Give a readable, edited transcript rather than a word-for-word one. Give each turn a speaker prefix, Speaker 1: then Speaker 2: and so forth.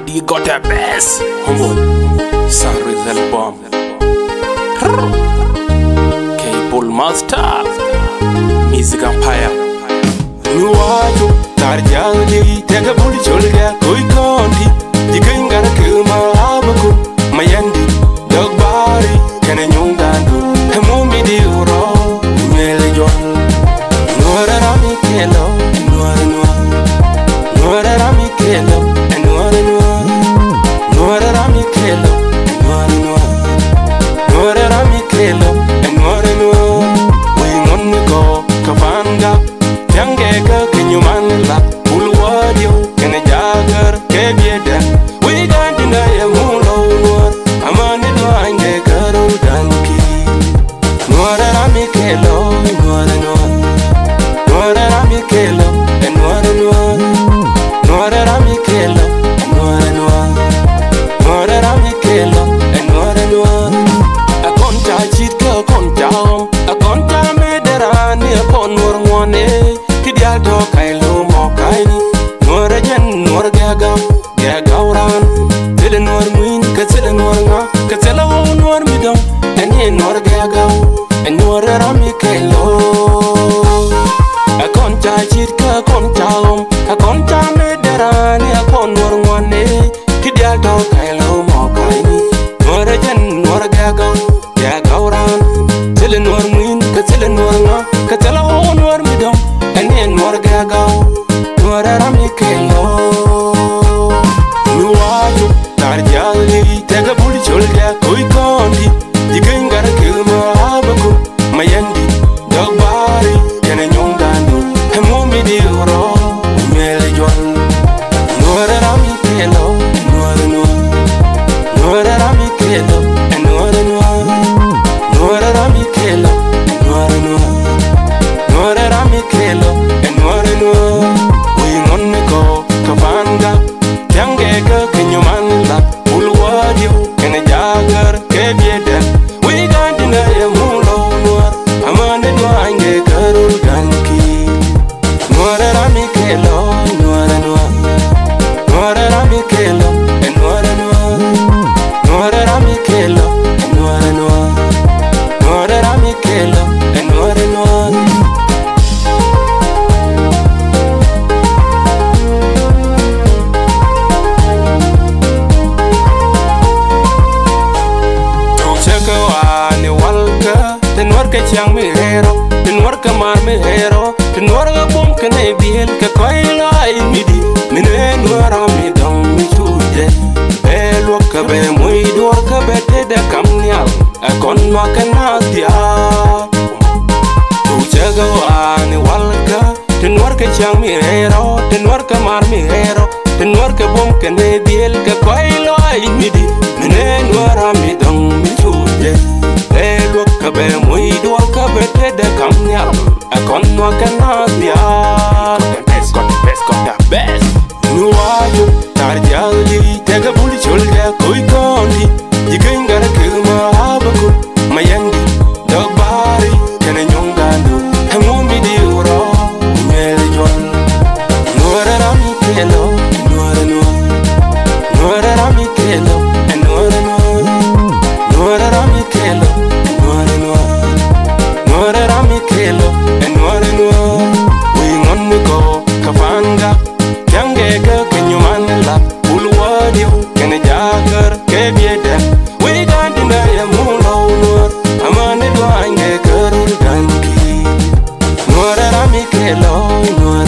Speaker 1: Vandy got a bass. Humble. Sorry, the bomb. Cable Master. Music Empire.
Speaker 2: Nuwayo, Tarjali, take a bully shoulder, Koi County. You can get a Kuma Abaku, Mayandi, Dog Bari, can a young dandu, a mummy de Uro, Melion. Nuera Ramikeelo, Nuera Ramikeelo, and Nuera Ramikeelo, Nuera Ramikeelo, and we want to go, Kavanga. Yangeka, can you man la? Ulwadio, can a jagger, Kebieda. We can't deny a moon. I'm on the line, the girl, Danky. Nuera Ramikeelo, Nuera Ramikeelo, and Nuera Ramikeelo, Nuera Ramikeelo, and a contact, a contact, a contact, Mediterranean, upon one. Kidia to kailo mo kaini Nuera jen nuera gaga uran Tele nuera muin Katsele nuera nga Katsele wo nuera midong Anye nuera gaga En nuera Ramikeelo A koncha chitka a koncha Mediterranean a kon nuera ngwane Kidia to kailo mo kaini Nuera jen nuera gaga uran Tele nuera muin Katsele nuera nga Katsele wo nuera midong Nuera Ramikeelo Nuwayo, Tarjali, take a bully shoulder, Koi County. You can get a Kuma Abaku, Mayandi, Dog Bari, can a young dandu, a mummy de Uro, Melion. Nuera Ramikeelo, Nuera Ramikeelo, and Nuera Ramikeelo, Nuera Ramikeelo. We want to go Kavanga, Yangeka, can you man la? Ulwadio, can a jagger, Kebieda. We can't deny a moon. I'm on the line, the girl, Danky. Nuera Ramikeelo, Nuera Ramikeelo, and Nuera Ramikeelo, and Nuera Ramikeelo, and Chang mi hero, den warka mar mi hero, den warga bom kene biel ka koilo ai midi, mine nuera mi dong mi chude, be loka be muy dorka be te de kamnial, a kon makana dia. Tu chaga ani walka, den warka chang mi hero, den warka mar mi hero, den warka bom kene biel ka koilo ai midi, mine nuera mi dong mi chude. Look be muy dualka bete de kamnial a kon no kanadia got the best Nuwayo, Tarjali, take a bully shoulder, Koi County. You can get a Kuma Abaku, Mayandi, Dog Bari, can a young dandu, a mummy de Uro, Melion. Nuera Ramikeelo, Nuera Ramikeelo, and Nuera Ramikeelo. Nuera Ramikeelo, and we want to go Kavanga, Yangeka, can you man la? Ulwadio, can a jagger, Kebieda. We can't deny a moon. I'm on the line, the girl, Danky. Nuera Ramikeelo,